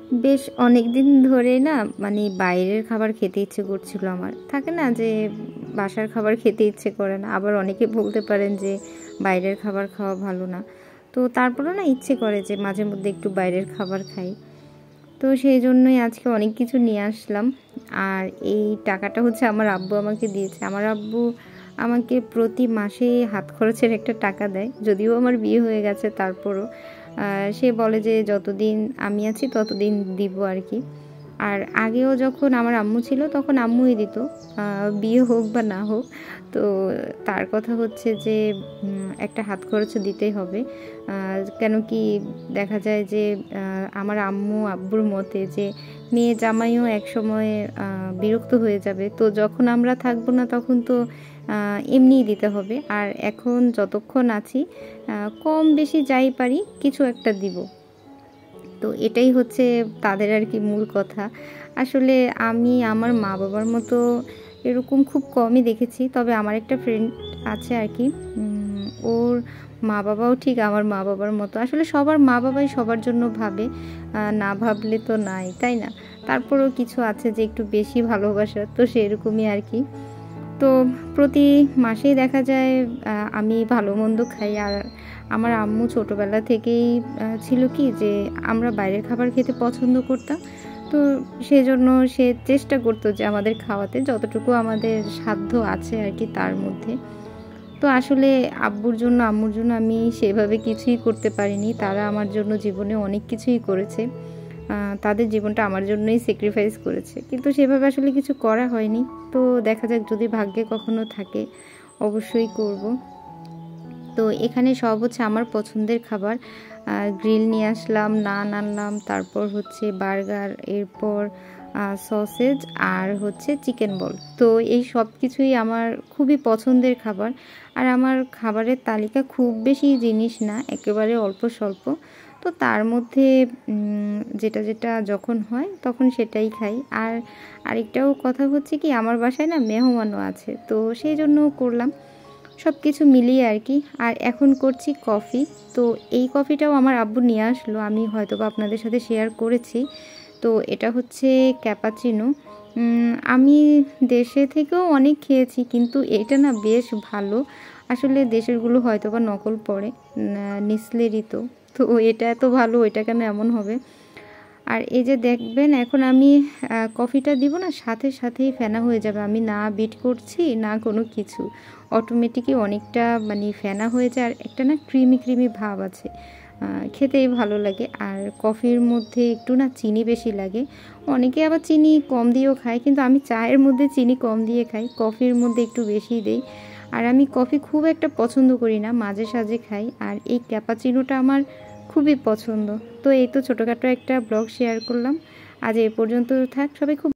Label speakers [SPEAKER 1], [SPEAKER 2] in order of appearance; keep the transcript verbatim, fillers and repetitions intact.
[SPEAKER 1] বেশ অনেক দিন ধরে না মানে বাইরের খাবার খেতে ইচ্ছে করছিল আমার। থাকে না যে বাসার খাবার খেতে ইচ্ছে করে না, আবার অনেকে বলতে পারেন যে বাইরের খাবার খাওয়া ভালো না। তো তারপরেও না ইচ্ছে করে যে মাঝে মধ্যে একটু বাইরের খাবার খাই। তো সেই জন্যই আজকে অনেক কিছু নিয়ে আসলাম। আর এই টাকাটা হচ্ছে আমার আব্বু আমাকে দিয়েছে। আমার আব্বু আমাকে প্রতি মাসে হাত খরচের একটা টাকা দেয়, যদিও আমার বিয়ে হয়ে গেছে তারপরও সে বলে যে যতদিন আমি আছি ততদিন দিব আর কি। আর আগেও যখন আমার আম্মু ছিল তখন আম্মুই দিত, বিয়ে হোক বা না হোক। তো তার কথা হচ্ছে যে একটা হাত খরচ দিতেই হবে। কেন কি দেখা যায় যে আমার আম্মু আব্বুর মতে যে মেয়ে জামাইও এক সময় বিরক্ত হয়ে যাবে, তো যখন আমরা থাকবো না তখন তো এমনিই দিতে হবে। আর এখন যতক্ষণ আছি কম বেশি যাই পারি কিছু একটা দিব। তো এটাই হচ্ছে তাদের আর কি মূল কথা। আসলে আমি আমার মা বাবার মতো এরকম খুব কমই দেখেছি, তবে আমার একটা ফ্রেন্ড আছে আর কি, ওর মা বাবাও ঠিক আমার মা বাবার মতো। আসলে সবার মা বাবাই সবার জন্য ভাবে, না ভাবলে তো নাই, তাই না? তারপরেও কিছু আছে যে একটু বেশি ভালোবাসা, তো সেরকমই আর কি। তো প্রতি মাসেই দেখা যায় আমি ভালো মন্দ খাই। আর আমার আম্মু ছোটোবেলা থেকেই ছিল কি যে আমরা বাইরের খাবার খেতে পছন্দ করতাম, তো সেজন্য সে চেষ্টা করতো যে আমাদের খাওয়াতে যতটুকু আমাদের সাধ্য আছে আর কি তার মধ্যে। তো আসলে আব্বুর জন্য আম্মুর জন্য আমি সেভাবে কিছুই করতে পারিনি। তারা আমার জন্য জীবনে অনেক কিছুই করেছে, তাদের জীবনটা আমার জন্যই স্যাক্রিফাইস করেছে, কিন্তু সেভাবে আসলে কিছু করা হয়নি। তো দেখা যাক যদি ভাগ্যে কখনো থাকে অবশ্যই করব। তো এখানে সব হচ্ছে আমার পছন্দের খাবার। গ্রিল নিয়ে আসলাম, নান আনলাম, তারপর হচ্ছে বার্গার, এরপর সসেজ আর হচ্ছে চিকেন বল। তো এই সব কিছুই আমার খুবই পছন্দের খাবার। আর আমার খাবারের তালিকা খুব বেশি জিনিস না, একেবারে অল্প স্বল্প। তো তার মধ্যে যেটা যেটা যখন হয় তখন সেটাই খাই। আর আরেকটাও কথা হচ্ছে কি আমার বাসায় না মেহমানও আছে, তো সেই জন্য করলাম সব কিছু মিলিয়ে আর কি। আর এখন করছি কফি। তো এই কফিটাও আমার আব্বু নিয়ে আসলো, আমি হয়তো বা আপনাদের সাথে শেয়ার করেছি। তো এটা হচ্ছে ক্যাপাচিনো। আমি দেশে থেকেও অনেক খেয়েছি, কিন্তু এটা না বেশ ভালো। আসলে দেশেরগুলো হয়তো বা নকল পড়ে, নেসলেরই তো তো এটা এত ভালো, এটা কেন এমন হবে। আর এই যে দেখবেন এখন আমি কফিটা দিব না, সাথে সাথেই ফেনা হয়ে যাবে। আমি না বিট করছি না কোনো কিছু, অটোমেটিকই অনেকটা মানে ফেনা হয়ে যায়। আর একটা না ক্রিমি ক্রিমি ভাব আছে, খেতেই ভালো লাগে। আর কফির মধ্যে একটু না চিনি বেশি লাগে, অনেকে আবার চিনি কম দিয়েও খায়, কিন্তু আমি চায়ের মধ্যে চিনি কম দিয়ে খাই, কফির মধ্যে একটু বেশি দেই। আর আমি কফি খুব একটা পছন্দ করি না, মাঝে সাঝে খাই। আর এই ক্যাপাচিনোটা আমার খুবই পছন্দ। তো এই তো ছোটোখাটো একটা ব্লগ শেয়ার করলাম, আজ এ পর্যন্ত থাক। সবাই খুব